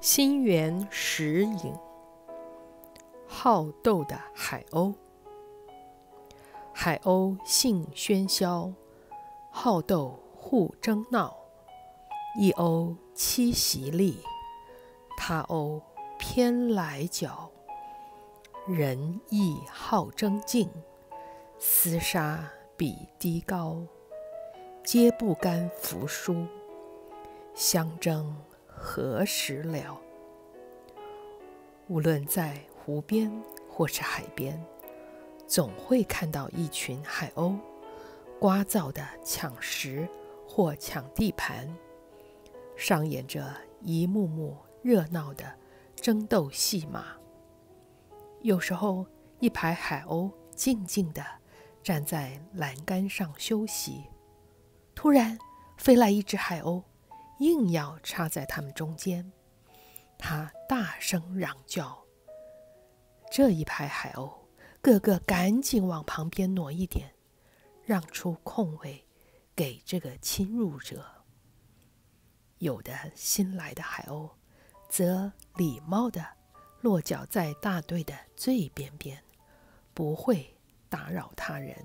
心猿石影，好斗的海鸥。海鸥性喧嚣，好斗互争闹。一鸥栖息立，他鸥偏来角。人亦好争竞，厮杀比低高。皆不甘服输，相争何时了？无论在湖边或是海边，总会看到一群海鸥聒噪地抢食或抢地盘，上演着一幕幕热闹的争斗戏码。有时候，一排海鸥静静地站在栏杆上休息，突然飞来一只海鸥，硬要插在它们中间。它大声嚷叫，这一排海鸥个个赶紧往旁边挪一点，让出空位给这个侵入者。有的新来的海鸥则礼貌地落脚在大队的最边边，不会打扰他人。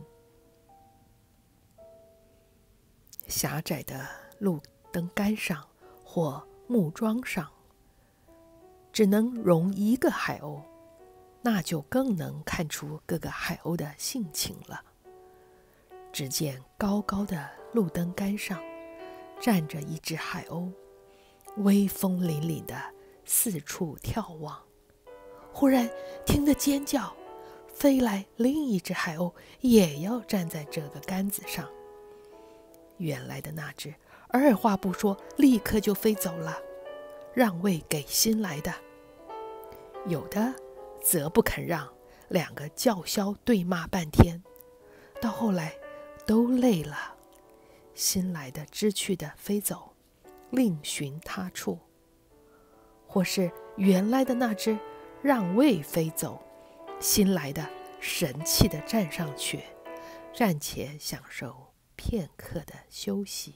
狭窄的路灯杆上或木桩上，只能容一个海鸥，那就更能看出各个海鸥的性情了。只见高高的路灯杆上站着一只海鸥，威风凛凛地四处眺望。忽然听得尖叫，飞来另一只海鸥，也要站在这个杆子上。原来的那只二话不说，立刻就飞走了，让位给新来的。有的则不肯让，两个叫嚣对骂半天，到后来都累了，新来的知趣地飞走，另寻他处。或是原来的那只让位飞走，新来的神气地站上去，暂且享受片刻的休息。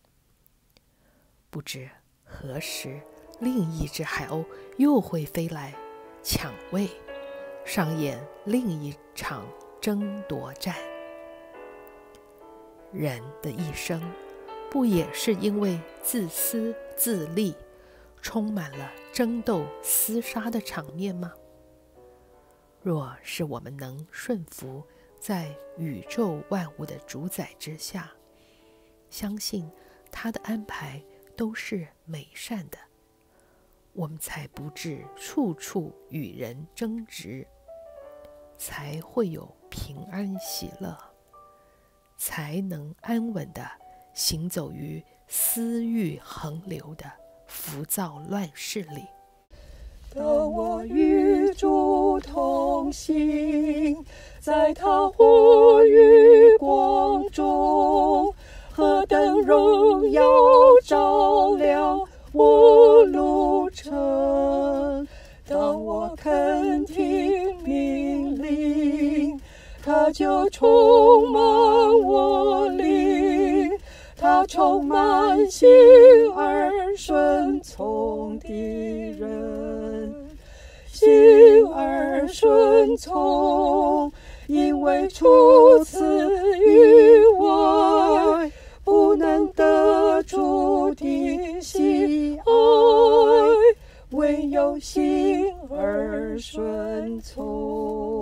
不知何时，另一只海鸥又会飞来抢位，上演另一场争夺战。人的一生，不也是因为自私自利，充满了争斗厮杀的场面吗？若是我们能顺服在宇宙万物的主宰之下，相信他的安排都是美善的，我们才不至处处与人争执，才会有平安喜乐，才能安稳地行走于私欲横流的浮躁乱世里。 当我与主同行，在他火与光中，何等荣耀照亮我路程。当我肯听命令，他就充满我灵，他充满心而顺从的人，心而顺从，因为除此以外不能得主的喜爱，唯有心而顺从。